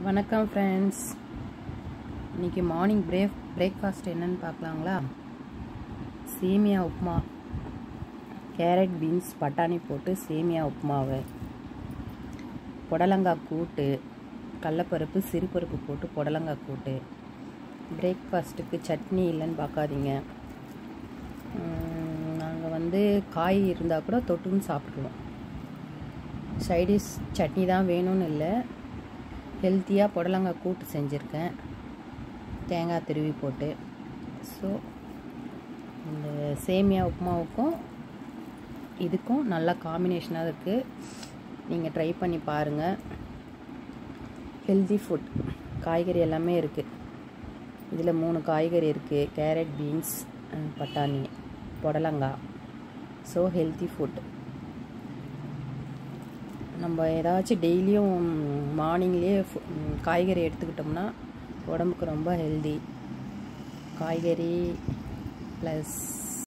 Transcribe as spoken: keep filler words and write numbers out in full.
வணக்கம் ஃப்ரெண்ட்ஸ். இன்றைக்கி morning break breakfast என்னன்னு பார்க்கலாங்களா? சேமியா உப்புமா, கேரட் பீன்ஸ் பட்டாணி போட்டு சேமியா உப்புமாவை, புடலங்காய் கூட்டு, கடலப்பருப்பு சிறுபருப்பு போட்டு புடலங்காய் கூட்டு. பிரேக்ஃபாஸ்ட்டுக்கு சட்னி இல்லைன்னு பார்க்காதீங்க. நாங்கள் வந்து காய் இருந்தால் கூட தொட்டுன்னு சாப்பிடுவோம். சைடிஷ் சட்னி தான் வேணும்னு இல்லை, ஹெல்த்தியாக புடலங்காய் கூட்டு செஞ்சுருக்கேன் தேங்காய் திருவி போட்டு. ஸோ இந்த சேமியா உப்புமாவுக்கும் இதுக்கும் நல்ல காம்பினேஷனாக இருக்குது. நீங்கள் ட்ரை பண்ணி பாருங்கள். ஹெல்தி ஃபுட், காய்கறி எல்லாமே இருக்குது. இதில் மூணு காய்கறி இருக்குது: கேரட், பீன்ஸ், பட்டாணி, புடலங்காய். So healthy food. நம்ம ஏதாச்சும் டெய்லியும் மார்னிங்லேயே காய்கறி எடுத்துக்கிட்டோம்னா உடம்புக்கு ரொம்ப ஹெல்தி. காய்கறி ப்ளஸ்